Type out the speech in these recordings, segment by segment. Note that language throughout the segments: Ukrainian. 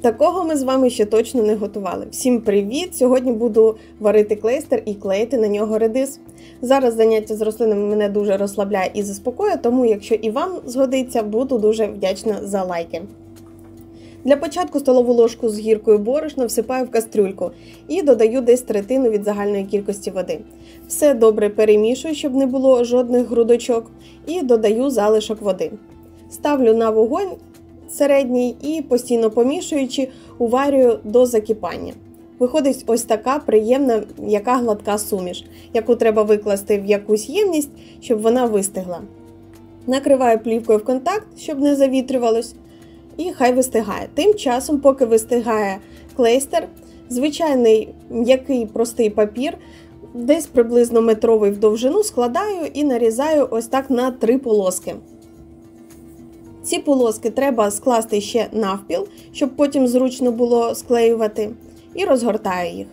Такого ми з вами ще точно не готували. Всім привіт! Сьогодні буду варити клейстер і клеїти на нього редис. Зараз заняття з рослинами мене дуже розслабляє і заспокоює, тому якщо і вам згодиться, буду дуже вдячна за лайки. Для початку столову ложку з гіркою борошна всипаю в кастрюльку і додаю десь третину від загальної кількості води. Все добре перемішую, щоб не було жодних грудочок, і додаю залишок води. Ставлю на вогонь середній і, постійно помішуючи, уварюю до закипання. Виходить ось така приємна, м'яка гладка суміш, яку треба викласти в якусь ємність, щоб вона вистигла. Накриваю плівкою в контакт, щоб не завітрювалось, і хай вистигає. Тим часом, поки вистигає клейстер, звичайний м'який простий папір, десь приблизно метровий в довжину, складаю і нарізаю ось так на 3 полоски. Ці полоски треба скласти ще навпіл, щоб потім зручно було склеювати, і розгортаю їх.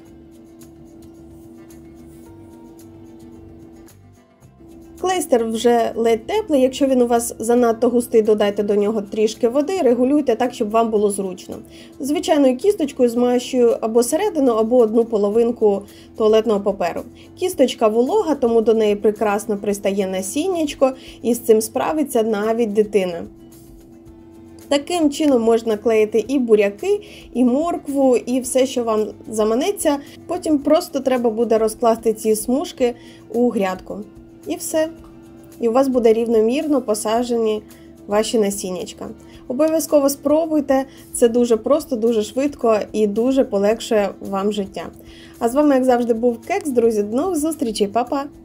Клейстер вже ледь теплий, якщо він у вас занадто густий, додайте до нього трішки води, регулюйте так, щоб вам було зручно. Звичайною кісточкою змащую або середину, або одну половинку туалетного паперу. Кісточка волога, тому до неї прекрасно пристає насіннячко, і з цим справиться навіть дитина. Таким чином можна клеїти і буряки, і моркву, і все, що вам заманеться. Потім просто треба буде розкласти ці смужки у грядку. І все. І у вас буде рівномірно посаджені ваші насіннячка. Обов'язково спробуйте, це дуже просто, дуже швидко і дуже полегшує вам життя. А з вами, як завжди, був Кекс, друзі. До нових зустрічей, па-па!